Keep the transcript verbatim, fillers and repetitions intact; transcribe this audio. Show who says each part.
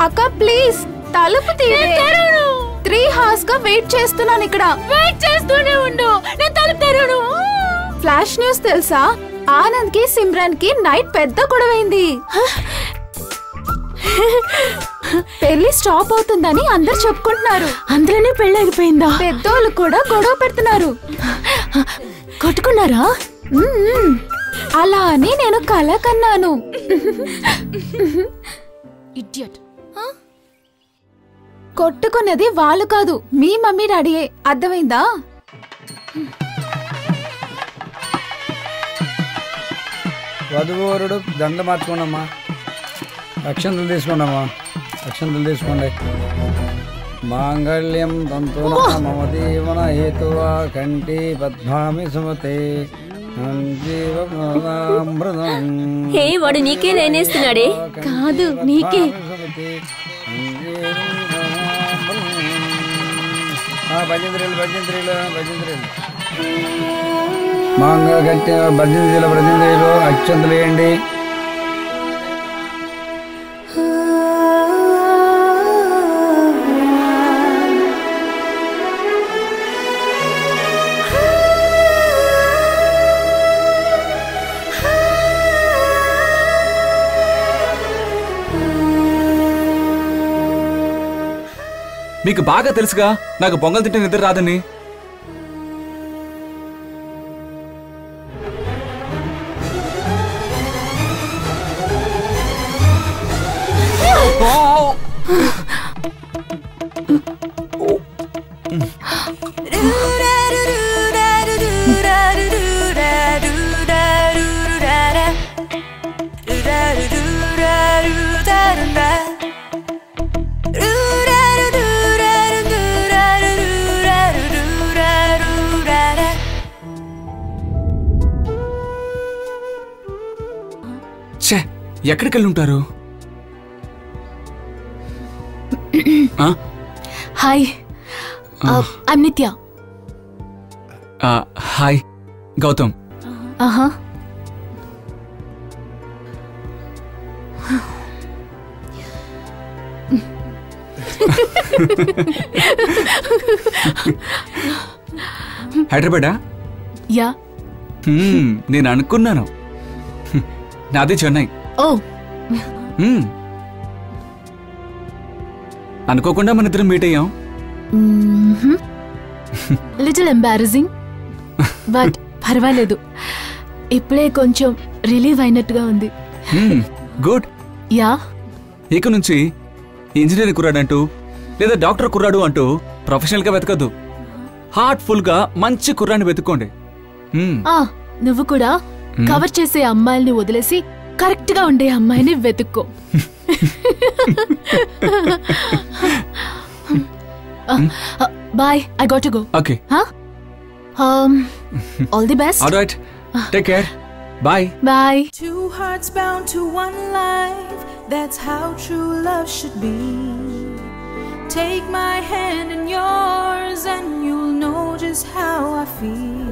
Speaker 1: అక్క ప్లీజ్ తలుపు తీయే. త్రీ హార్స్ గా వెయిట్ చేస్తున్నాను ఇక్కడ.
Speaker 2: వెయిట్ చేస్తూనే ఉండు, నేను తలుపు తెరవను.
Speaker 1: ఫ్లాష్ న్యూస్ తెలుసా? ఆనంద్ కి సిమ్రాన్ కి నైట్ పెద్ద గొడవైంది. పెళ్లి స్టాప్ అవుతుందని అందరు చెప్పుకుంటున్నారు.
Speaker 2: అందరనే పెళ్లి అయిపోయిందా?
Speaker 1: పెద్దోళ్ళు కూడా గొడవ పెడుతున్నారు.
Speaker 2: కొట్టుకున్నారా?
Speaker 1: అలా అని నేను కల కన్నాను.
Speaker 2: ఇడియట్.
Speaker 1: కొట్టుకున్నది వాళ్ళు కాదు, మీ మమ్మీ డాడీయే. అర్థమైందా?
Speaker 3: వధువరుడు దండ మార్చుకోండమ్మా. అక్షంతలు తీసుకోండమ్మా. అక్షంతలు తీసుకోండి. మాంగళ్యం తంతునా మమ జీవన హేతువా కంఠే పద్మామి సుమతే జీవమృతం.
Speaker 2: హే వాడు నీకే నేనేస్తున్నాడే. కాదు నీకే.
Speaker 3: భజంత్రీలు భజంత్రీలు భజంత్రీలు మాంగ గట్టి భజంత్రీల భజంత్రీలు అక్షంతలు వేయండి.
Speaker 4: మీకు బాగా తెలుసుగా నాకు పొంగల్ తింటే నిద్ర రాదని. ఎక్కడికి వెళ్ళి ఉంటారు?
Speaker 2: Hi, I'm Nitya.
Speaker 4: Hi Gautam.
Speaker 2: ఆహా.
Speaker 4: హైదరాబాదా?
Speaker 2: యా.
Speaker 4: నేను అనుకున్నాను. నాది చెన్నై.
Speaker 2: ఓ.
Speaker 4: అనుకోకుండా మన ఇద్దరం మీట్ అయ్యాం.
Speaker 2: లిటిల్ ఎంబారసింగ్ బట్ పర్వాలేదు. ఇప్పుడే కొంచెం రిలీవ్ అయినట్టుగా ఉంది.
Speaker 4: గుడ్.
Speaker 2: యా.
Speaker 4: ఇక నుంచి ఇంజనీర్ కుర్రాడు అంటూ లేదా డాక్టర్ కుర్రాడు అంటూ ప్రొఫెషనల్ గా వెతకద్దు. హార్ట్ఫుల్ గా మంచి కుర్రాన్ని వెతుక్కోండి.
Speaker 2: నువ్వు కూడా కవర్ చేసే అమ్మాయిల్ని వదిలేసి కరెక్ట్ గా ఉండే అమ్మాయిని వెతుక్కో. Bye, I got to go.
Speaker 4: Okay.
Speaker 2: All the best.
Speaker 4: All right, take care. Bye.
Speaker 2: Bye.
Speaker 5: Two hearts bound to one life, that's how true love should be. Take my hand in yours and you'll know just how I feel.